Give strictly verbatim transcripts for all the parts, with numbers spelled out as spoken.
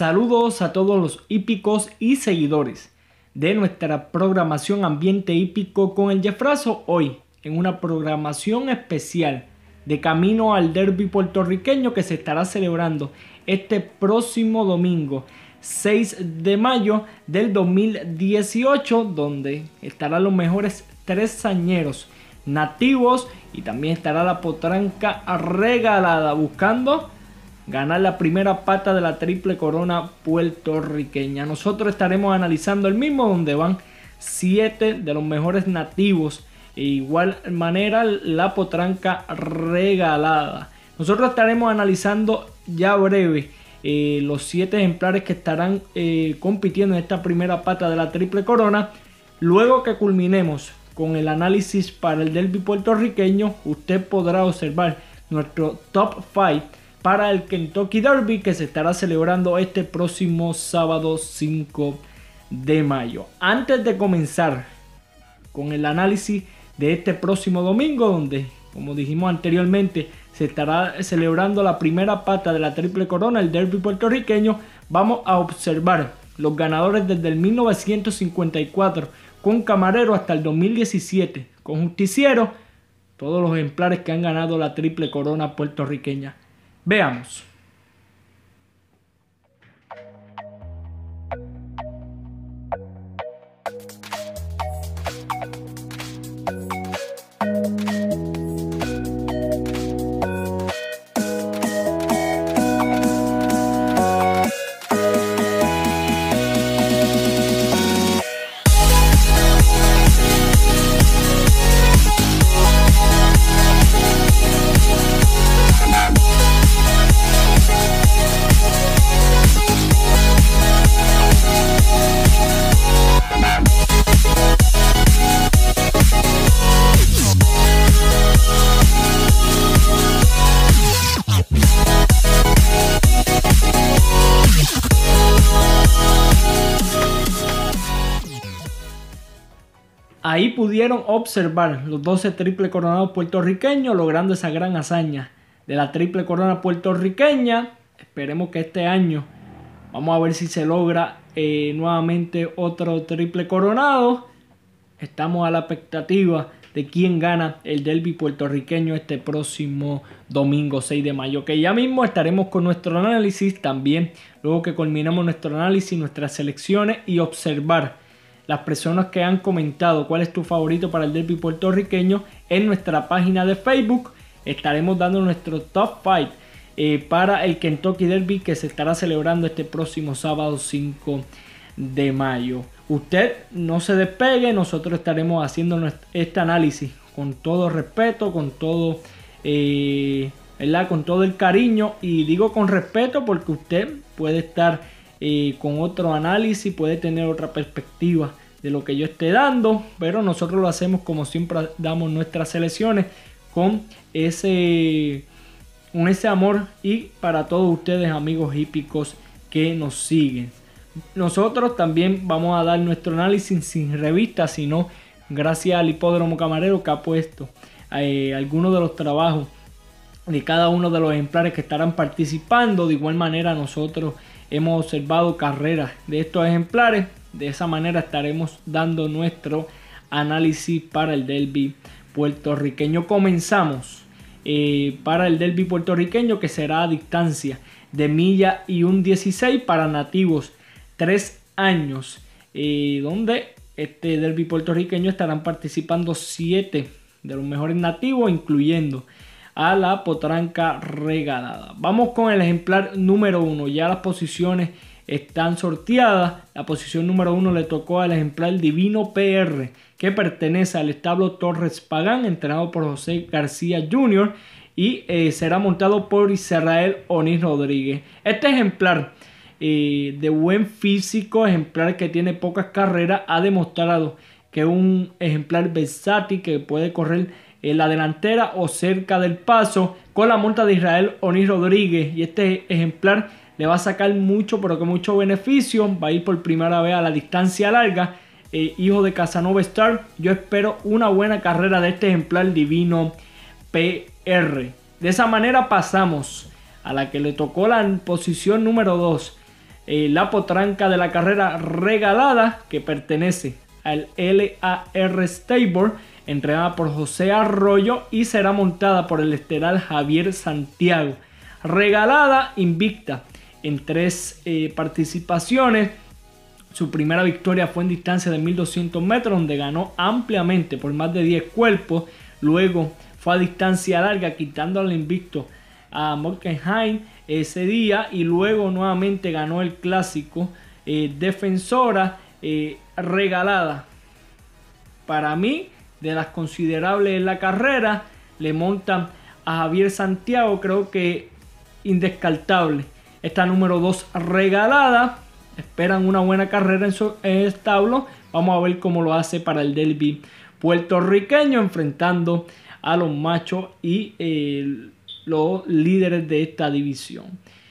Saludos a todos los hípicos y seguidores de nuestra programación Ambiente Hípico con el Jeffrazo. Hoy en una programación especial de camino al derby puertorriqueño que se estará celebrando este próximo domingo seis de mayo del dos mil dieciocho, donde estarán los mejores tresañeros nativos y también estará la potranca regalada buscando ganar la primera pata de la triple corona puertorriqueña. Nosotros estaremos analizando el mismo, donde van siete de los mejores nativos e igual manera la potranca regalada. Nosotros estaremos analizando ya breve eh, los siete ejemplares que estarán eh, compitiendo en esta primera pata de la triple corona. Luego que culminemos con el análisis para el derby puertorriqueño, usted podrá observar nuestro top cinco para el Kentucky Derby, que se estará celebrando este próximo sábado cinco de mayo. Antes de comenzar con el análisis de este próximo domingo, donde, como dijimos anteriormente, se estará celebrando la primera pata de la triple corona, el derby puertorriqueño, vamos a observar los ganadores desde el mil novecientos cincuenta y cuatro con Camarero hasta el dos mil diecisiete con Justiciero, todos los ejemplares que han ganado la triple corona puertorriqueña. Veamos. Ahí pudieron observar los doce triple coronados puertorriqueños logrando esa gran hazaña de la triple corona puertorriqueña. Esperemos que este año vamos a ver si se logra eh, nuevamente otro triple coronado. Estamos a la expectativa de quién gana el derby puertorriqueño este próximo domingo seis de mayo, que ya mismo estaremos con nuestro análisis también, luego que culminamos nuestro análisis, nuestras selecciones y observar las personas que han comentado cuál es tu favorito para el derby puertorriqueño en nuestra página de Facebook. Estaremos dando nuestro top cinco eh, para el Kentucky Derby, que se estará celebrando este próximo sábado cinco de mayo. Usted no se despegue, nosotros estaremos haciendo este análisis con todo respeto, con todo, eh, ¿verdad? Con todo el cariño, y digo con respeto porque usted puede estar Eh, con otro análisis, puede tener otra perspectiva de lo que yo esté dando, pero nosotros lo hacemos como siempre damos nuestras selecciones, con ese, con ese amor, y para todos ustedes amigos hípicos que nos siguen. Nosotros también vamos a dar nuestro análisis sin revista, sino gracias al Hipódromo Camarero, que ha puesto eh, algunos de los trabajos de cada uno de los ejemplares que estarán participando. De igual manera nosotros hemos observado carreras de estos ejemplares. De esa manera estaremos dando nuestro análisis para el derby puertorriqueño. Comenzamos eh, para el derby puertorriqueño, que será a distancia de milla y un dieciséis para nativos tres años, eh, donde este derby puertorriqueño estarán participando siete de los mejores nativos, incluyendo a la potranca regalada. Vamos con el ejemplar número uno. Ya las posiciones están sorteadas. La posición número uno le tocó al ejemplar Divino P R, que pertenece al establo Torres Pagán, entrenado por José García junior, y eh, será montado por Israel Onís Rodríguez. Este ejemplar eh, de buen físico, ejemplar que tiene pocas carreras, ha demostrado que es un ejemplar versátil que puede correr en la delantera o cerca del paso con la monta de Israel Onís Rodríguez, y este ejemplar le va a sacar mucho, pero que mucho beneficio. Va a ir por primera vez a la distancia larga, eh, hijo de Casanova Star. Yo espero una buena carrera de este ejemplar Divino P R. De esa manera pasamos a la que le tocó la posición número dos, eh, la potranca de la carrera Regalada, que pertenece al L A R Stable, entrenada por José Arroyo y será montada por el estelar Javier Santiago. Regalada invicta en tres eh, participaciones. Su primera victoria fue en distancia de mil doscientos metros, donde ganó ampliamente por más de diez cuerpos. Luego fue a distancia larga, quitando al invicto a Morkenheim ese día, y luego nuevamente ganó el clásico. eh, Defensora eh, Regalada, para mí, de las considerables en la carrera. Le montan a Javier Santiago, creo que indescartable. Esta número dos Regalada. Esperan una buena carrera en su establo. Vamos a ver cómo lo hace para el derby puertorriqueño, enfrentando a los machos y eh, los líderes de esta división.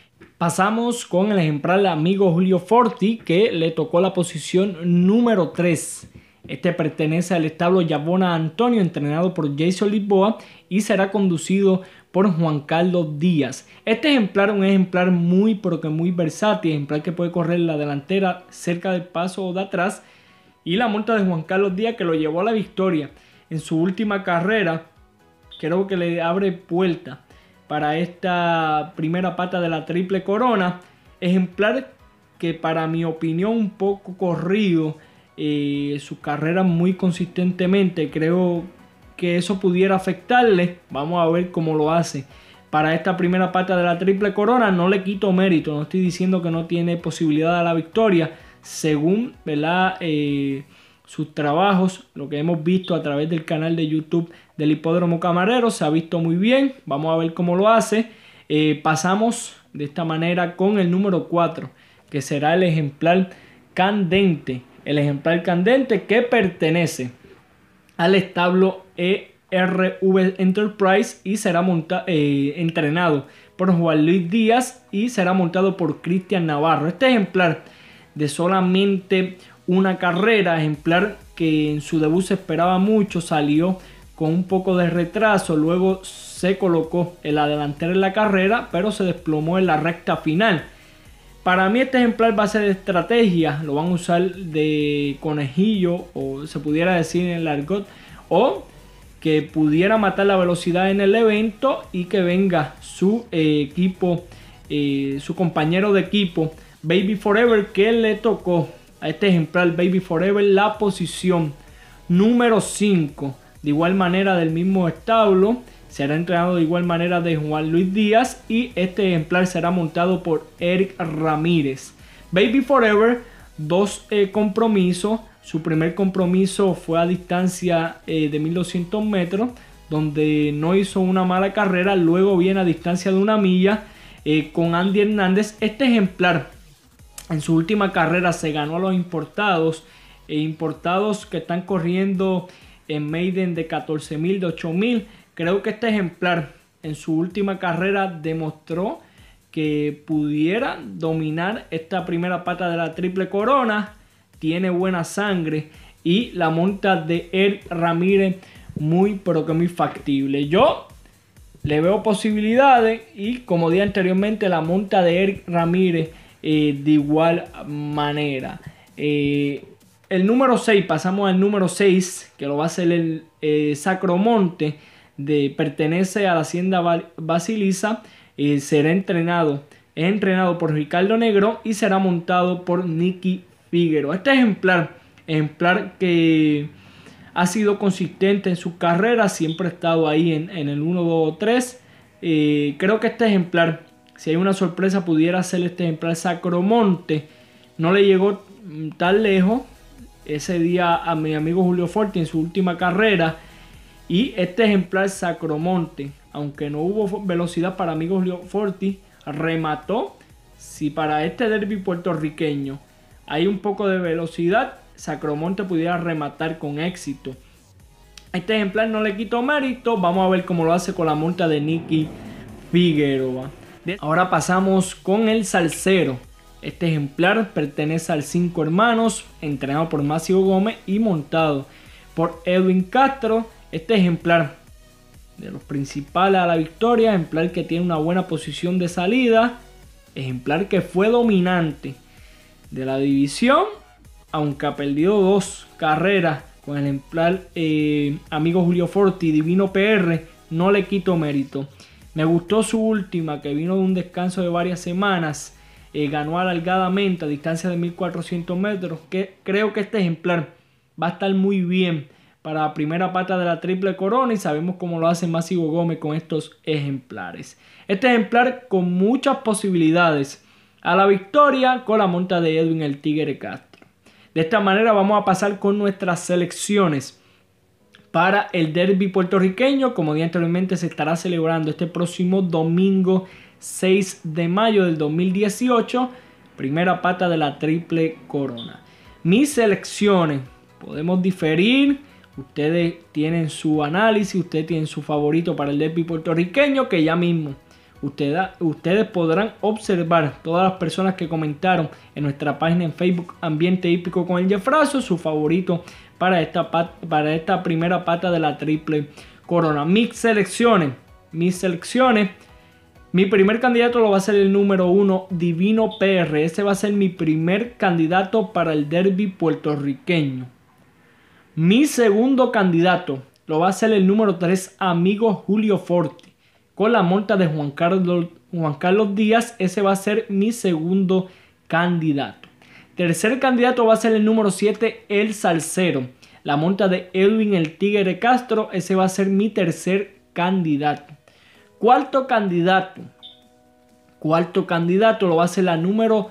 Pasamos con el ejemplar amigo Julio Forti, que le tocó la posición número tres. Este pertenece al establo Yabona Antonio, entrenado por Jason Lisboa, y será conducido por Juan Carlos Díaz. Este ejemplar es un ejemplar muy pero que muy versátil, ejemplar que puede correr la delantera cerca del paso o de atrás, y la monta de Juan Carlos Díaz, que lo llevó a la victoria en su última carrera, creo que le abre puerta para esta primera pata de la Triple Corona. Ejemplar que, para mi opinión, un poco corrido eh, su carrera muy consistentemente. Creo que eso pudiera afectarle. Vamos a ver cómo lo hace para esta primera pata de la Triple Corona. No le quito mérito, no estoy diciendo que no tiene posibilidad de la victoria, según, ¿verdad?, eh, sus trabajos, lo que hemos visto a través del canal de YouTube del Hipódromo Camarero, se ha visto muy bien. Vamos a ver cómo lo hace. Eh, pasamos de esta manera con el número cuatro, que será el ejemplar Candente. El ejemplar Candente, que pertenece al establo E R V Enterprise y será monta eh, entrenado por Juan Luis Díaz y será montado por Cristian Navarro. Este ejemplar, de solamente una carrera, ejemplar que en su debut se esperaba mucho, salió con un poco de retraso, luego se colocó en la delantera en la carrera, pero se desplomó en la recta final. Para mí este ejemplar va a ser de estrategia, lo van a usar de conejillo, o se pudiera decir en el argot, o que pudiera matar la velocidad en el evento y que venga su eh, equipo, eh, su compañero de equipo, Baby Forever, que le tocó a este ejemplar Baby Forever la posición número cinco. De igual manera, del mismo establo, será entrenado de igual manera de Juan Luis Díaz, y este ejemplar será montado por Eric Ramírez. Baby Forever, dos eh, compromisos. Su primer compromiso fue a distancia eh, de mil doscientos metros, donde no hizo una mala carrera. Luego viene a distancia de una milla eh, con Andy Hernández. Este ejemplar en su última carrera se ganó a los importados, e importados que están corriendo en maiden de catorce mil, de ocho mil. Creo que este ejemplar en su última carrera demostró que pudiera dominar esta primera pata de la Triple Corona. Tiene buena sangre y la monta de Eric Ramírez muy pero que muy factible. Yo le veo posibilidades, y como dije anteriormente, la monta de Eric Ramírez eh, de igual manera. Eh, el número seis, pasamos al número seis, que lo va a hacer el eh, Sacromonte, de, pertenece a la Hacienda Basilisa. Eh, será entrenado, es entrenado por Ricardo Negro y será montado por Nicky Figueroa. Este ejemplar, ejemplar que ha sido consistente en su carrera, siempre ha estado ahí en, en el uno, dos o tres. Eh, creo que este ejemplar, si hay una sorpresa, pudiera ser este ejemplar Sacromonte. No le llegó tan lejos ese día a mi amigo Julio Forti en su última carrera. Y este ejemplar Sacromonte, aunque no hubo velocidad para amigo Julio Forti, remató. Si para este derby puertorriqueño hay un poco de velocidad, Sacromonte pudiera rematar con éxito. Este ejemplar no le quito mérito. Vamos a ver cómo lo hace con la monta de Nicky Figueroa. Ahora pasamos con el Salsero. Este ejemplar pertenece al Cinco Hermanos, entrenado por Máximo Gómez y montado por Edwin Castro. Este ejemplar, de los principales a la victoria, ejemplar que tiene una buena posición de salida, ejemplar que fue dominante de la división, aunque ha perdido dos carreras con el ejemplar eh, amigo Julio Forti, Divino P R, no le quito mérito. Me gustó su última, que vino de un descanso de varias semanas, eh, ganó alargadamente a distancia de mil cuatrocientos metros, que creo que este ejemplar va a estar muy bien para la primera pata de la Triple Corona, y sabemos cómo lo hace Máximo Gómez con estos ejemplares. Este ejemplar con muchas posibilidades a la victoria con la monta de Edwin el Tigre Castro. De esta manera vamos a pasar con nuestras selecciones para el derby puertorriqueño. Como dije anteriormente, se estará celebrando este próximo domingo seis de mayo del dos mil dieciocho, primera pata de la Triple Corona. Mis selecciones, podemos diferir, ustedes tienen su análisis, ustedes tienen su favorito para el derby puertorriqueño, que ya mismo ustedes, ustedes podrán observar, todas las personas que comentaron en nuestra página en Facebook Ambiente Hípico con el Jefrazo, su favorito para esta, para esta primera pata de la Triple Corona. Mis selecciones, mis selecciones, mi primer candidato lo va a ser el número uno, Divino P R. Ese va a ser mi primer candidato para el derby puertorriqueño. Mi segundo candidato lo va a ser el número tres, amigo Julio Forti, con la monta de Juan Carlos, Juan Carlos Díaz. Ese va a ser mi segundo candidato. Tercer candidato va a ser el número siete, El Salsero, la monta de Edwin el Tigre Castro. Ese va a ser mi tercer candidato. Cuarto candidato. Cuarto candidato lo va a ser la número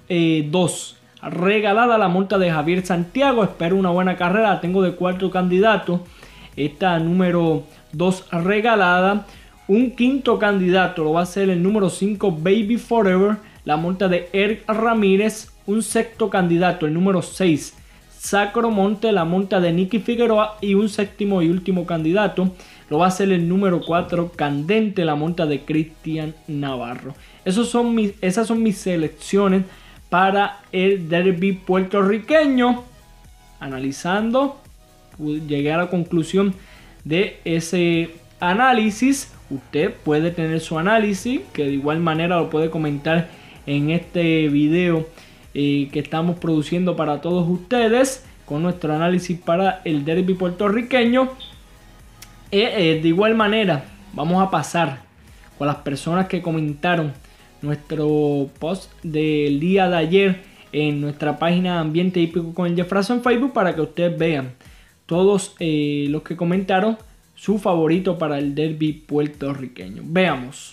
dos. Eh, regalada, la monta de Javier Santiago. Espero una buena carrera. La tengo de cuarto candidato. Esta número dos regalada. Un quinto candidato lo va a ser el número cinco, Baby Forever, la monta de Eric Ramírez. Un sexto candidato, el número seis, Sacro Monte, la monta de Nicky Figueroa. Y un séptimo y último candidato lo va a ser el número cuatro, Candente, la monta de Cristian Navarro. Esos son mis, esas son mis selecciones para el derby puertorriqueño. Analizando, llegué a la conclusión de ese análisis. Usted puede tener su análisis, que de igual manera lo puede comentar en este video eh, que estamos produciendo para todos ustedes, con nuestro análisis para el derby puertorriqueño. Eh, eh, de igual manera vamos a pasar con las personas que comentaron nuestro post del día de ayer en nuestra página Ambiente Hípico con el Jefrazo en Facebook, para que ustedes vean todos eh, los que comentaron su favorito para el derby puertorriqueño. Veamos.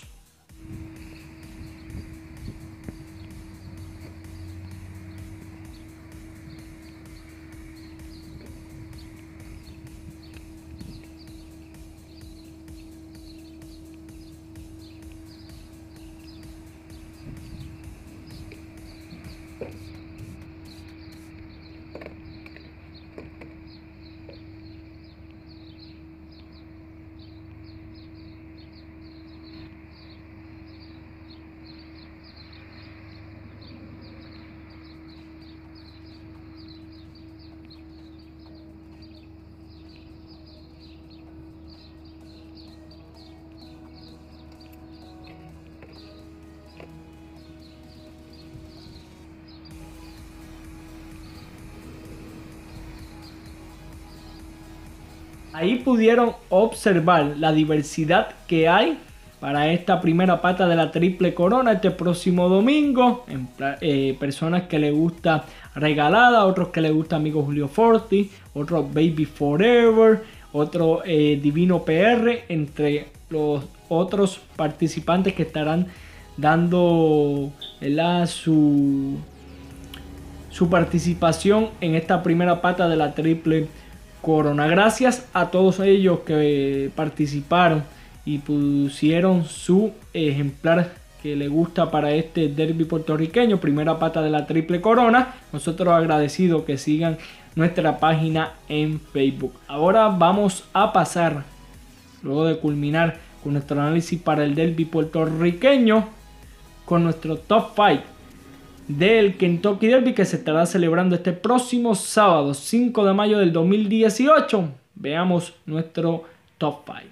Ahí pudieron observar la diversidad que hay para esta primera pata de la Triple Corona este próximo domingo. En, eh, personas que les gusta regalada, otros que les gusta amigo Julio Forti, otros Baby Forever, otro eh, Divino P R, entre los otros participantes que estarán dando, ¿verdad?, su, su participación en esta primera pata de la Triple Corona. Gracias a todos ellos que participaron y pusieron su ejemplar que le gusta para este derby puertorriqueño, primera pata de la Triple Corona. Nosotros agradecidos que sigan nuestra página en Facebook. Ahora vamos a pasar, luego de culminar con nuestro análisis para el derby puertorriqueño, con nuestro top cinco del Kentucky Derby, que se estará celebrando este próximo sábado cinco de mayo del dos mil dieciocho. Veamos nuestro top cinco.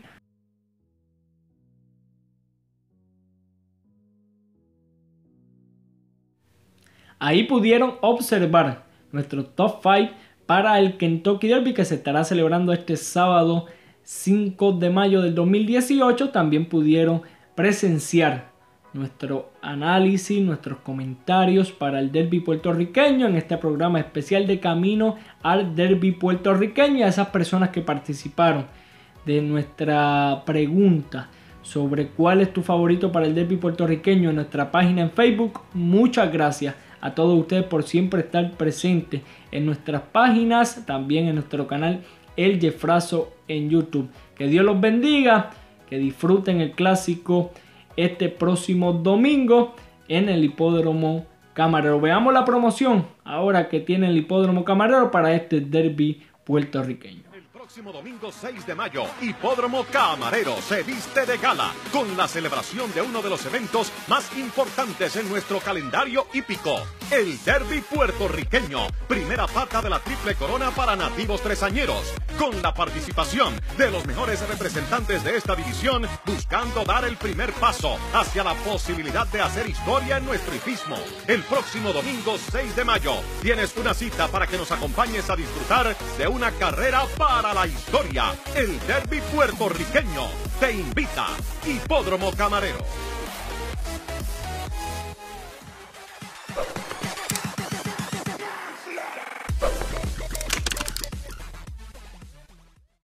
Ahí pudieron observar nuestro top cinco para el Kentucky Derby, que se estará celebrando este sábado cinco de mayo del dos mil dieciocho. También pudieron presenciar nuestro análisis, nuestros comentarios para el derby puertorriqueño en este programa especial de Camino al Derby puertorriqueño. Y a esas personas que participaron de nuestra pregunta sobre cuál es tu favorito para el derby puertorriqueño en nuestra página en Facebook, muchas gracias a todos ustedes por siempre estar presentes en nuestras páginas, también en nuestro canal El Jefrazo en YouTube. Que Dios los bendiga, que disfruten el clásico este próximo domingo en el Hipódromo Camarero. Veamos la promoción ahora que tiene el Hipódromo Camarero para este derby puertorriqueño. Próximo domingo seis de mayo, Hipódromo Camarero se viste de gala con la celebración de uno de los eventos más importantes en nuestro calendario hípico, el Derby puertorriqueño, primera pata de la triple corona para nativos tresañeros, con la participación de los mejores representantes de esta división, buscando dar el primer paso hacia la posibilidad de hacer historia en nuestro hipismo. El próximo domingo seis de mayo tienes una cita para que nos acompañes a disfrutar de una carrera para la historia. El Derby puertorriqueño te invita. Hipódromo Camarero.